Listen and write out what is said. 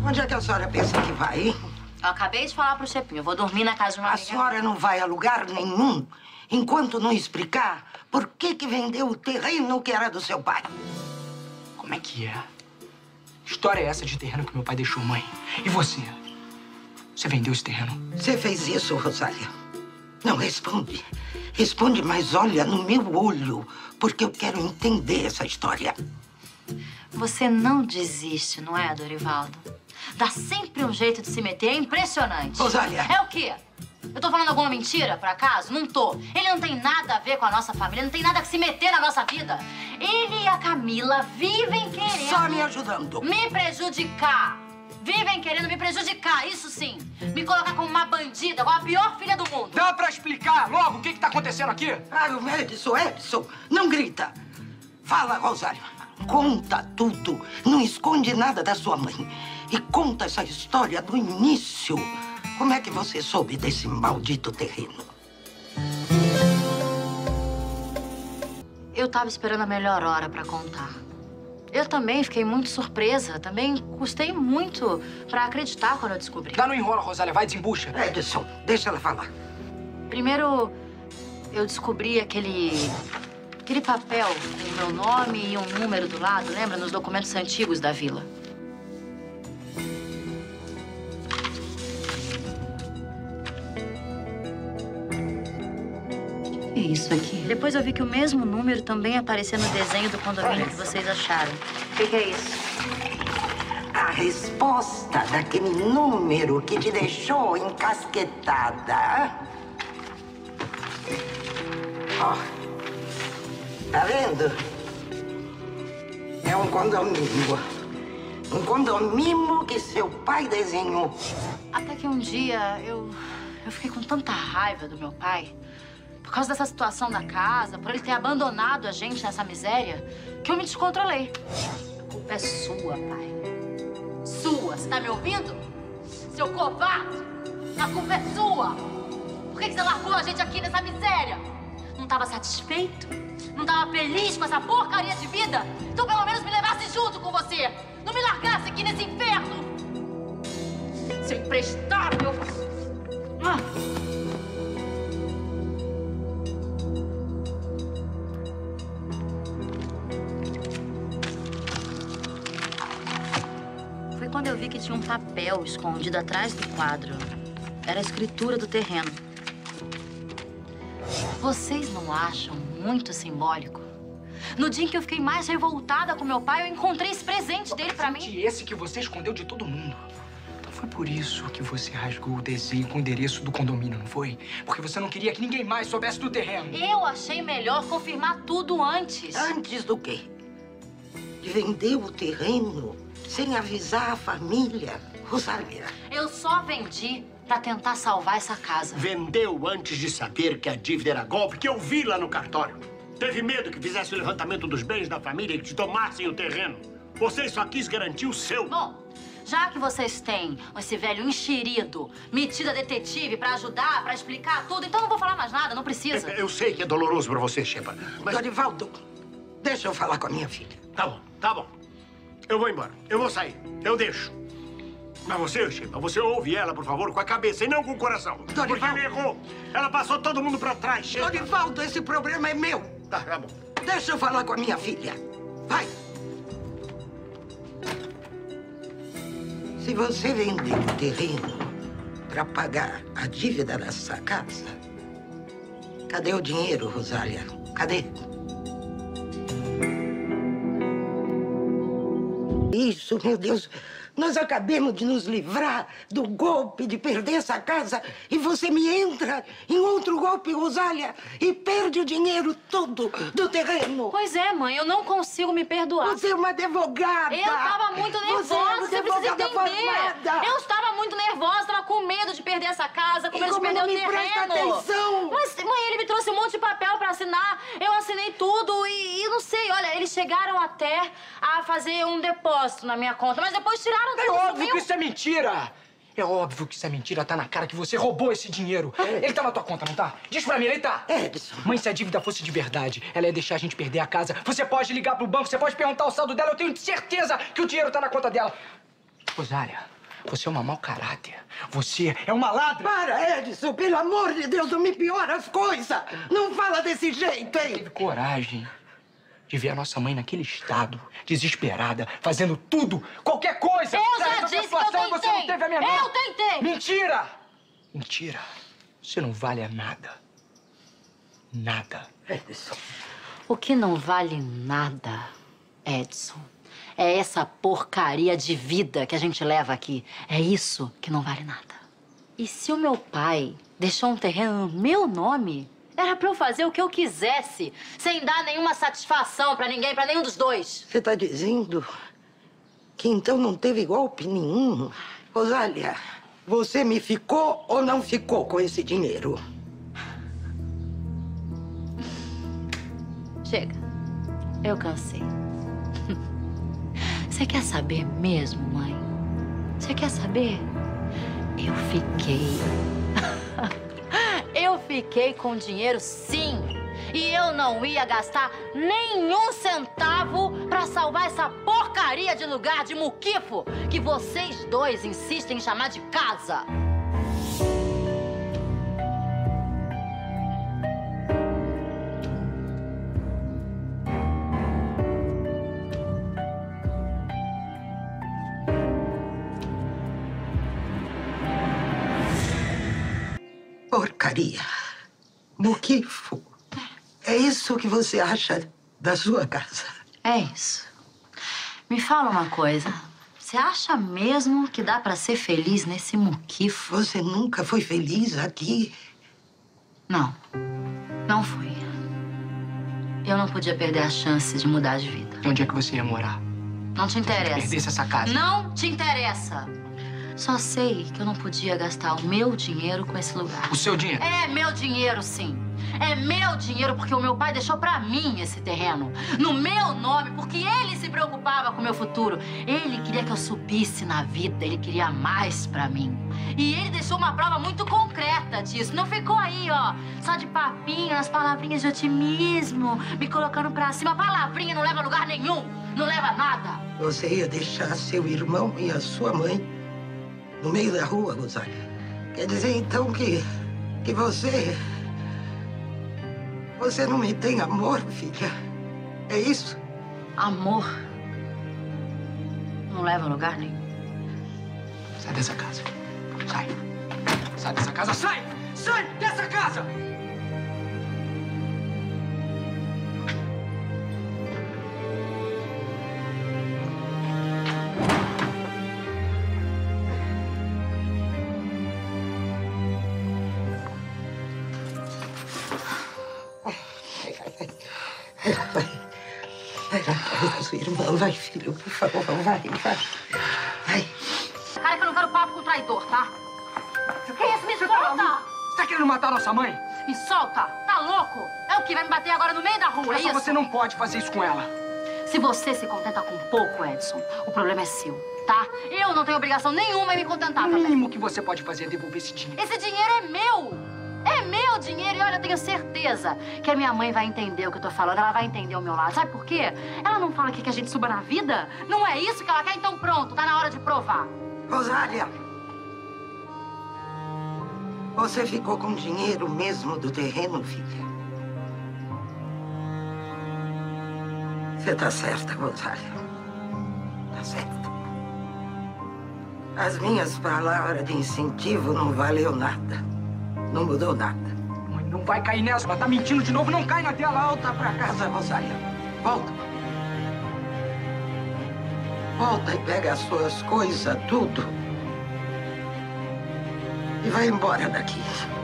Onde é que a senhora pensa que vai, hein? Eu acabei de falar pro Chepinho. Eu vou dormir na casa de uma amiga. A senhora não vai a lugar nenhum enquanto não explicar por que vendeu o terreno que era do seu pai. Como é que é? Que história é essa de terreno que meu pai deixou, mãe? E você? Você vendeu esse terreno? Você fez isso, Rosália? Não, responde. Responde, mas olha no meu olho, porque eu quero entender essa história. Você não desiste, não é, Dorivaldo? Dá sempre um jeito de se meter, é impressionante. Rosália! É o quê? Eu tô falando alguma mentira, por acaso? Não tô. Ele não tem nada a ver com a nossa família, não tem nada que se meter na nossa vida. Ele e a Camila vivem querendo... Só me ajudando. Me prejudicar. Vivem querendo me prejudicar, isso sim. Me colocar como uma bandida, como a pior filha do mundo. Dá pra explicar logo o que tá acontecendo aqui? Ah, o Edson, não grita. Fala, Rosália. Conta tudo. Não esconde nada da sua mãe. E conta essa história do início. Como é que você soube desse maldito terreno? Eu tava esperando a melhor hora pra contar. Eu também fiquei muito surpresa. Também custei muito pra acreditar quando eu descobri. Dá, não enrola, Rosália. Vai, desembucha. Edson, deixa ela falar. Primeiro, eu descobri aquele papel com o meu nome e um número do lado, lembra? Nos documentos antigos da vila. O que é isso aqui? Depois eu vi que o mesmo número também aparecia no desenho do condomínio que vocês acharam. O que é isso? A resposta daquele número que te deixou encasquetada. Ó, tá vendo? É um condomínio. Um condomínio que seu pai desenhou. Até que um dia eu fiquei com tanta raiva do meu pai, por causa dessa situação da casa, por ele ter abandonado a gente nessa miséria, que eu me descontrolei. A culpa é sua, pai. Sua, você tá me ouvindo? Seu covarde! A culpa é sua! Por que você largou a gente aqui nessa miséria? Não tava satisfeito? Não tava feliz com essa porcaria de vida? Então pelo menos me levasse junto com você! Não me largasse aqui nesse inferno! Seu imprestável! Foi quando eu vi que tinha um papel escondido atrás do quadro. Era a escritura do terreno. Vocês não acham muito simbólico? No dia em que eu fiquei mais revoltada com meu pai, eu encontrei esse presente dele pra mim. E esse que você escondeu de todo mundo. Então foi por isso que você rasgou o desenho com o endereço do condomínio, não foi? Porque você não queria que ninguém mais soubesse do terreno. Eu achei melhor confirmar tudo antes. Antes do quê? De vender o terreno sem avisar a família. Rosália. Eu só vendi pra tentar salvar essa casa. Vendeu antes de saber que a dívida era golpe, que eu vi lá no cartório. Teve medo que fizesse o levantamento dos bens da família e que te tomassem o terreno. Você só quis garantir o seu. Bom, já que vocês têm esse velho enxerido, metido a detetive pra ajudar, pra explicar tudo, então não vou falar mais nada, não precisa. Eu sei que é doloroso pra você, Shepa, mas... Dorivaldo, deixa eu falar com a minha filha. Tá bom, tá bom. Eu vou embora, eu vou sair, eu deixo. Mas você, Shepa, você ouve ela, por favor, com a cabeça e não com o coração. Dorivaldo. Porque ela errou. Ela passou todo mundo pra trás, Shepa. Dorivaldo, esse problema é meu. Tá bom. Deixa eu falar com a minha filha. Vai. Se você vender o terreno para pagar a dívida dessa casa, cadê o dinheiro, Rosália? Cadê? Isso, meu Deus. Nós acabamos de nos livrar do golpe de perder essa casa e você me entra em outro golpe, Rosália, e perde o dinheiro todo do terreno. Pois é, mãe, eu não consigo me perdoar. Você é uma advogada. Eu estava muito nervosa, você precisa entender. Formada. Eu estava muito nervosa, estava com medo de perder essa casa, com medo de perder o terreno. Presta atenção. Mas, mãe, ele me trouxe um monte de papel para assinar. Eu assinei tudo e não sei, olha, eles chegaram até a fazer um depósito na minha conta, mas depois tiraram tudo. É óbvio que isso é mentira! É óbvio que isso é mentira, tá na cara que você roubou esse dinheiro. Ele tá na tua conta, não tá? Diz pra mim, ele tá? Edson. Mãe, se a dívida fosse de verdade, ela ia deixar a gente perder a casa. Você pode ligar pro banco, você pode perguntar o saldo dela, eu tenho certeza que o dinheiro tá na conta dela. Rosália, Você é uma mau caráter. Você é uma ladra. Para, Edson, pelo amor de Deus, não me piora as coisas. Não fala desse jeito, hein? Teve coragem de ver a nossa mãe naquele estado, desesperada, fazendo tudo, qualquer coisa. Eu já disse que eu tentei. Você não teve a menor. Eu tentei. Mentira! Mentira. Você não vale a nada. Nada. Edson. O que não vale nada, Edson, é essa porcaria de vida que a gente leva aqui. É isso que não vale nada. E se o meu pai deixou um terreno no meu nome, era pra eu fazer o que eu quisesse, sem dar nenhuma satisfação pra ninguém, pra nenhum dos dois. Você tá dizendo que então não teve golpe nenhum? Rosália, você me ficou ou não ficou com esse dinheiro? Chega. Eu cansei. Você quer saber mesmo, mãe? Você quer saber? Eu fiquei. Eu fiquei com dinheiro, sim. E eu não ia gastar nenhum centavo pra salvar essa porcaria de lugar de muquifo que vocês dois insistem em chamar de casa. Porcaria. Muquifo. É isso que você acha da sua casa? É isso. Me fala uma coisa. Você acha mesmo que dá pra ser feliz nesse muquifo? Você nunca foi feliz aqui? Não. Não fui. Eu não podia perder a chance de mudar de vida. E onde é que você ia morar? Não te Se interessa. perdesse essa casa. Não te interessa. Só sei que eu não podia gastar o meu dinheiro com esse lugar. O seu dinheiro? É meu dinheiro, sim. É meu dinheiro porque o meu pai deixou pra mim esse terreno. No meu nome, porque ele se preocupava com o meu futuro. Ele queria que eu subisse na vida, ele queria mais pra mim. E ele deixou uma prova muito concreta disso. Não ficou aí, ó, só de papinho, as palavrinhas de otimismo, me colocando pra cima. Palavrinha não leva a lugar nenhum, não leva a nada. Você ia deixar seu irmão e a sua mãe no meio da rua, Rosália? Quer dizer, então, que você... Você não me tem amor, filha? É isso? Amor não leva a lugar nenhum. Sai dessa casa. Sai. Sai dessa casa. Sai! Sai dessa casa! Vai, sua irmã. Vai, filho, por favor, vai. Cara, que eu não quero papo com traidor, tá? Que isso? Me solta! Você tá querendo matar nossa mãe? Me solta! Tá louco? É o que? Vai me bater agora no meio da rua, é Olha só, isso? você não pode fazer isso com ela. Se você se contenta com pouco, Edson, o problema é seu, tá? Eu não tenho obrigação nenhuma em me contentar O também. mínimo que você pode fazer é devolver esse dinheiro. Esse dinheiro é meu! É meu dinheiro e olha, eu tenho certeza que a minha mãe vai entender o que eu tô falando. Ela vai entender o meu lado. Sabe por quê? Ela não fala que a gente suba na vida? Não é isso que ela quer? Então pronto, tá na hora de provar. Rosália, você ficou com dinheiro mesmo do terreno, filha? Você tá certa, Rosália. Tá certa. As minhas palavras de incentivo não valeu nada. Não mudou nada. Mãe, não vai cair nessa. Ela tá mentindo de novo. Não cai na tela. Volta pra casa, Rosália. Volta. Volta e pega as suas coisas, tudo. E vai embora daqui.